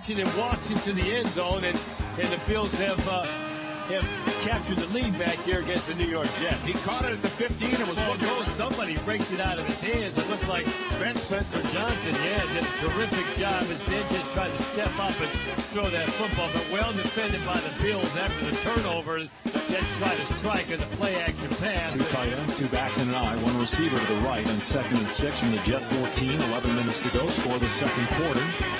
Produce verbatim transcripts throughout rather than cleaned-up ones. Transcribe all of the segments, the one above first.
marching and walks into the end zone, and, and the Bills have uh, have captured the lead back here against the New York Jets. He caught it at the fifteen and was Oh, one no, goal. somebody raked it out of his hands. It looked like Ben Spencer Johnson, yeah, did a terrific job as Sanchez tried to step up and throw that football, but well defended by the Bills after the turnover. The Jets tried to strike as a play-action pass. Two tight ends, two backs and an eye, one receiver to the right, and second and six from the Jet fourteen, eleven minutes to go, score the second quarter.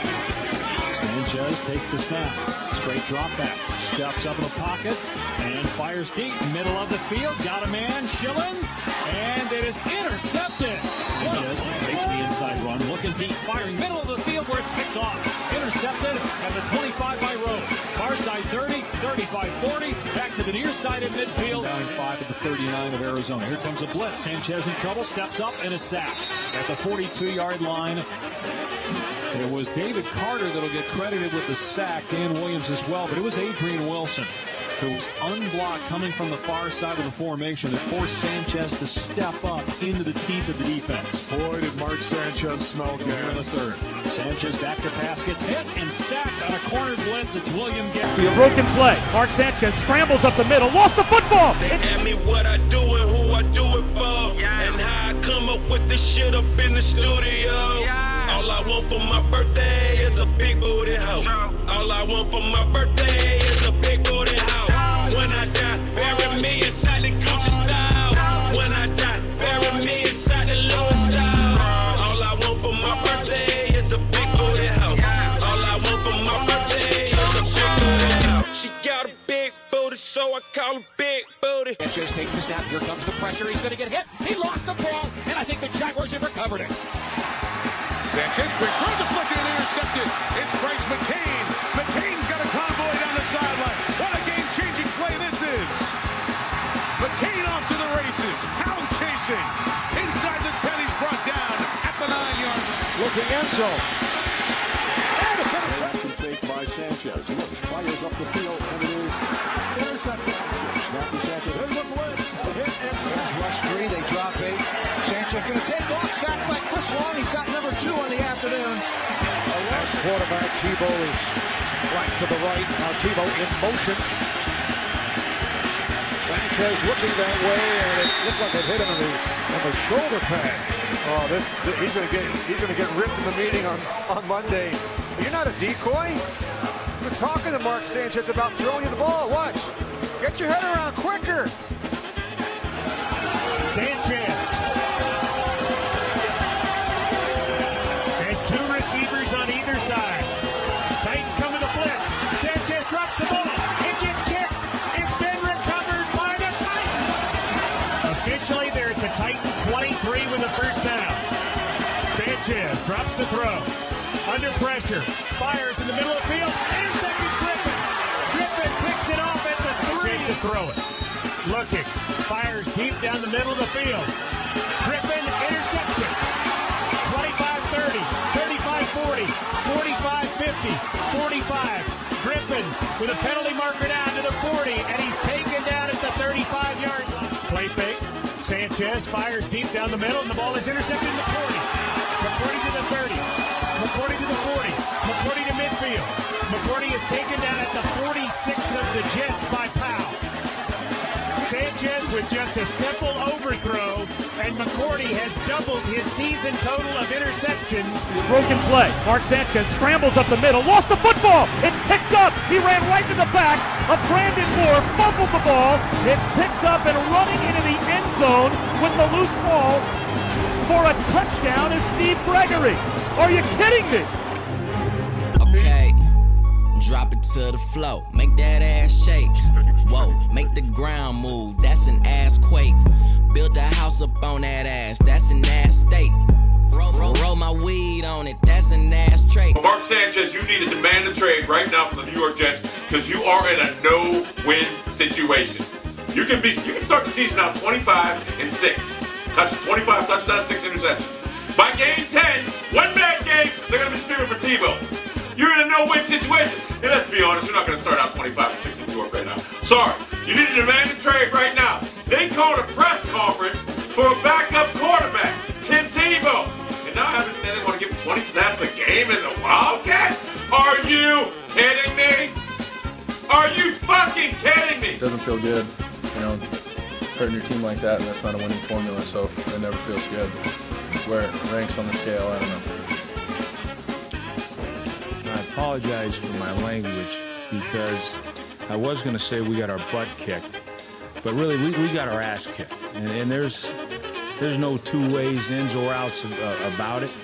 Sanchez takes the snap, straight drop back, steps up in the pocket, and fires deep, middle of the field, got a man, Schillens, and it is intercepted. Sanchez takes the inside run, looking deep, firing middle of the field where it's picked off. Intercepted at the twenty-five by Rose. Far side thirty, thirty-five forty, back to the near side of midfield. Down five at the thirty-nine of Arizona. Here comes a blitz. Sanchez in trouble, steps up, and a sack at the forty-two yard line. It was David Carter that'll get credited with the sack, Dan Williams as well, but it was Adrian Wilson who was unblocked coming from the far side of the formation that forced Sanchez to step up into the teeth of the defense. Boy, did Mark Sanchez smell Here in the gas. third. Sanchez back to pass, gets hit and sacked on a corner blitz. It's William Gary. The broken play. Mark Sanchez scrambles up the middle, lost the football. They ask me what I do and who I do it for, and how I come up with this shit up in the studio. All I want for my birthday is a big booty hoe. All I want for my birthday is a big booty hoe. When I die, bury me inside the Gucci style. When I die, bury me inside the Louis style. All I want for my birthday is a big booty hoe. All I want for my birthday is a big booty hoe. She got a big booty, so I call her big booty. Sanchez takes the snap. Here comes the pressure. He's going to get hit. He lost the ball, and I think the Jaguars have recovered it. Sanchez, quick throw, deflected and intercepted. It's Bryce McCain. McCain's got a convoy down the sideline. What a game-changing play this is. McCain off to the races. Pound chasing. Inside the ten, he's brought down at the nine-yard line. Looking end zone. And a interception fake by Sanchez. He looks, fires up the field, and it is intercepted. Snap to Sanchez. Here's the blitz. Hit and snap. Rush three, they drop eight. Sanchez going to take off, sacked by Chris Long. He's got number two on the afternoon. Quarterback Tebow is right to the right. Now Tebow in motion. Sanchez looking that way, and it looked like it hit him in the, in the shoulder pad. Oh, this, th he's going to get he's going to get ripped in the meeting on, on Monday. You're not a decoy. We're talking to Mark Sanchez about throwing you the ball. Watch. Get your head around quicker. Sanchez has two receivers on either side. Titans come to the blitz. Sanchez drops the ball. It gets kicked. It's been recovered by the Titans. Officially, they're at the Titan twenty-three with a first down. Sanchez drops the throw. Under pressure. Fires in the middle of the field. Intercepted Griffin. Griffin picks it off at the three. To throw it. Looking. Fires deep down the middle of the field. Griffin, interception. twenty-five thirty, thirty-five forty, forty-five fifty, forty-five. Griffin with a penalty marker down to the forty, and he's taken down at the thirty-five yard line. Play fake. Sanchez fires deep down the middle, and the ball is intercepted in the forty. McCourty to the thirty. McCourty to the forty. McCourty to midfield. McCourty is taken down at the forty-six of the Jets by Powell. Sanchez with just a simple overthrow, and McCourty has doubled his season total of interceptions. Broken play. Mark Sanchez scrambles up the middle, lost the football. It's picked up. He ran right to the back of Brandon Moore, fumbled the ball. It's picked up and running into the end zone with the loose ball for a touchdown is Steve Gregory. Are you kidding me? Okay, drop it to the floor, make that ass shake. Whoa, make the ground move, that's an ass quake. Build a house up on that ass, that's an ass state. Roll, roll, roll my weed on it, that's an ass trait. Mark Sanchez, you need to demand a trade right now from the New York Jets because you are in a no-win situation. You can be, you can start the season out twenty-five and six, touch twenty-five touchdowns, six interceptions. By game ten, one bad game, they're gonna be screaming for Tebow. You're in a no-win situation. And let's be honest, you're not going to start out twenty-five and six in New York right now. Sorry. You need to demand a trade right now. They called a press conference for a backup quarterback, Tim Tebow. And now I understand they want to give him twenty snaps a game in the Wildcat? Are you kidding me? Are you fucking kidding me? It doesn't feel good, you know, hurting your team like that, and that's not a winning formula, so it never feels good. Where it ranks on the scale, I don't know. I apologize for my language because I was going to say we got our butt kicked, but really we, we got our ass kicked, and, and there's there's no two ways, ins or outs uh, about it.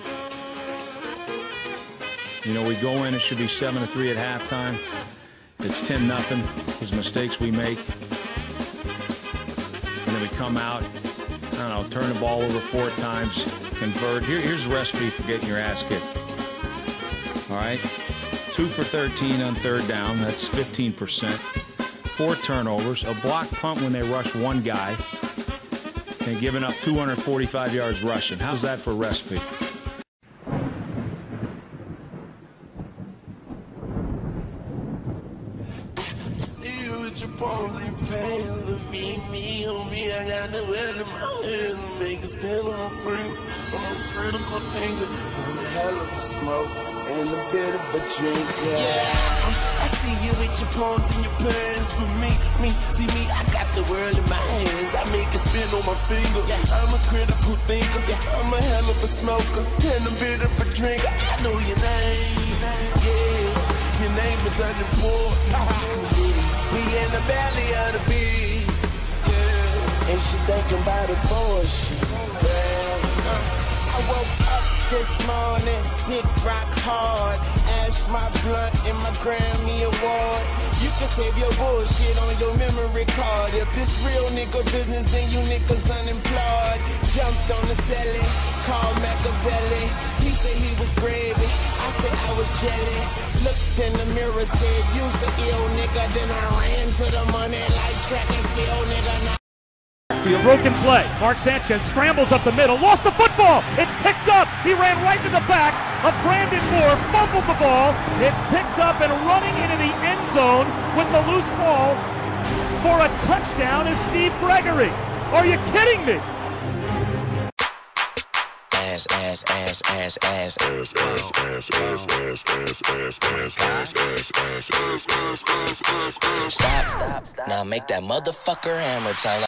You know, we go in, it should be seven to three at halftime. It's ten nothing. Those mistakes we make. And then we come out, I don't know, turn the ball over four times, convert. Here, here's the recipe for getting your ass kicked. All right? Two for thirteen on third down. That's fifteen percent. Four turnovers. A block punt when they rush one guy. And giving up two hundred forty-five yards rushing. How's that for a recipe? Your palms, you pain, look me, me, on me, I got the wet in my hands, make a spin on my fruit, I'm a critical thinker, I'm a hell of a smoke, and a bit of a drinker. Yeah, I see you with your palms in your pants, but me, me, see me, I got the world in my hands, I make a spin on my finger, yeah. I'm a critical thinker, yeah. I'm a hell of a smoker, and a bit of a drinker, I know your name, yeah, your name is unimportant. We in the belly of the beast, yeah. And she thinking about abortion. Well, uh, I woke up this morning, dick rock hard. Ash my blunt and my Grammy award. You can save your bullshit on your memory card. If this real nigga business, then you niggas unemployed. Jumped on the celly, called Machiavelli. He said he was gravy, I said I was jelly. Looked in the mirror, said you's an ill nigga. Then I ran to the money like track and field, nigga. A broken play. Mark Sanchez scrambles up the middle, lost the football. It's picked up. He ran right to the back of Brandon Moore, fumbled the ball. It's picked up and running into the end zone with the loose ball for a touchdown is Steve Gregory. Are you kidding me? Ass, ass, ass, ass, ass, ass, ass, ass, ass, ass, ass, ass, ass, ass, ass, ass, ass, ass, ass. Stop. Now make that motherfucker hammer time.